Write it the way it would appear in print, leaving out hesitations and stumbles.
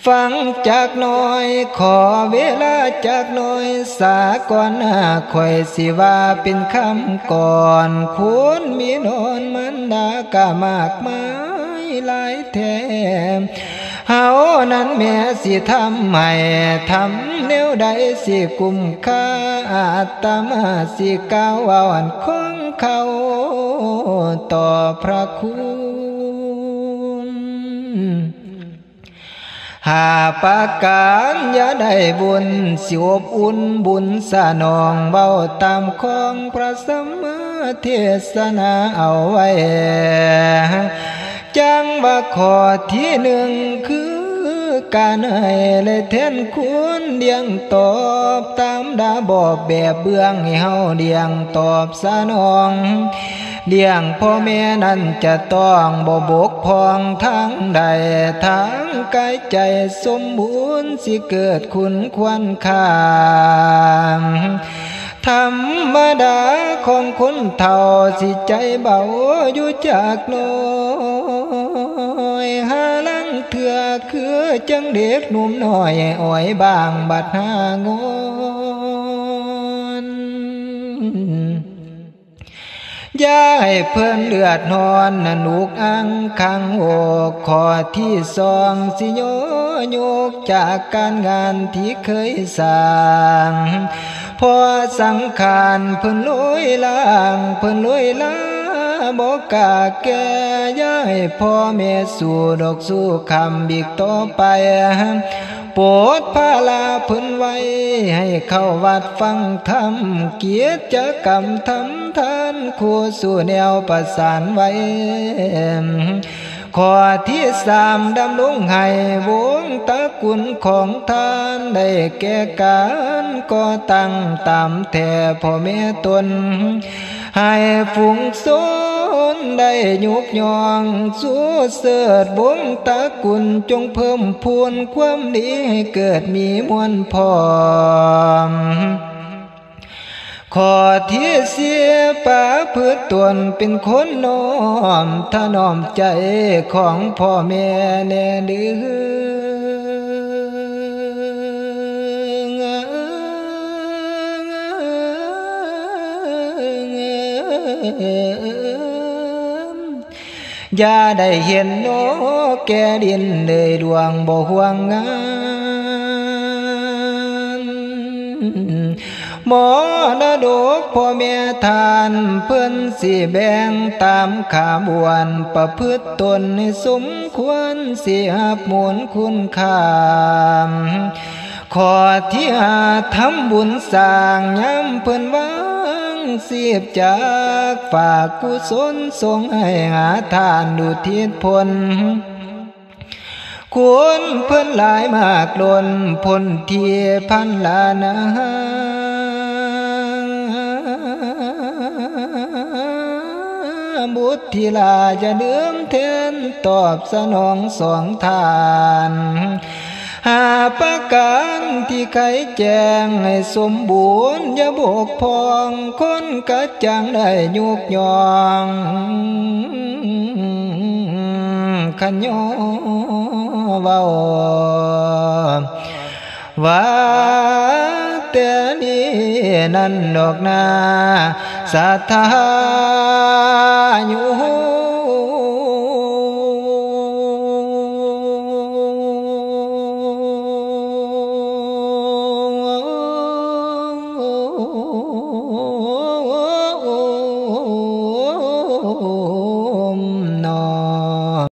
ฟังจากน้อยขอเวลาจากน้อยสาก่อนข่อยสิว่าเป็นคำก่อนคุณมีนอนมันดากะมากมายหลายแถมเฮานั้นแม่สิทำให้ทำแนวใดสิกุมค่าอาตมาสิก้าวอ่อนของเขาต่อพระคุณหาประการอย่าได้บุญสิอบอุ่นบุญสนองเบาตามของพระสัมมาเทศนาเอาไว้จังว่าข้อที่หนึ่งคือการให้และแทนคุณเดียงตอบตามดาบอกแบบเบื้องให้เฮาเดียงตอบสนองเลี้ยงพ่อแม่นั้นจะต้องบ่บกพร่องทั้งใดทั้งกายใจสมบูรณ์สิเกิดคุณควรค่าธรรมดาของคนเฒ่าสิใจเบาอยู่จากน้อยหาลังเถื่อคือจังเด็กหนุ่มน้อยอ้อยบางบัดหางอนอย่าให้เพิ่นเลือดนอนนุกอังคังโอกขอที่สองสิโยกจากการงานที่เคยสร้างพอสังขารเพิ่นลอยล่างเพิ่นลอยล่าบอกกาแก่ย้ายพ่อแม่สู่ดอกสู่คำบีกต่อไปโปรดพาลาเพิ่นไว้ให้เข้าวัดฟังธรรมเกียรติกรรมทำทานคู่สู่แนวประสานไว้ข้อที่สามดำรงให้วงตระกูลของท่านได้แก่การก่อตั้งตามแท่พ่อแม่ตนให้ฝูงชนได้ยกย่องสู้เสด็จวงตระกูลจงเพิ่มพูนความดีให้เกิดมีมวลพร้อมข้อที่เสียป่าพืชตนเป็นคนน้อมถนอมใจของพ่อแม่แน่ดื้อย่าได้เห็นโนแก่ดินเลยดวงบ่ห่วงงานหมอนาดกพ่อแม่ทานเพิ่นสิแบ่งตามขาบวนประพฤติตนให้สมควรสิหับมูลคุณค่าข้อที่หาทำบุญสร้างย้ำเพิ่นวางเสียบจากฝากกุศลส่งให้หาทานดุทิศผลควรเพิ่นหลายมากล้นผลเทียพันล้านบุตรทีลาจะเดื่มเทนตอบสนองสองทานหาประการที่ใครแจ้งให้สมบูรณ์อย่าบกพร่องคนกระจังได้ยุกยองขันโยเว้าว่าแต่นี้นั่นดอกนาสัทธาอยู่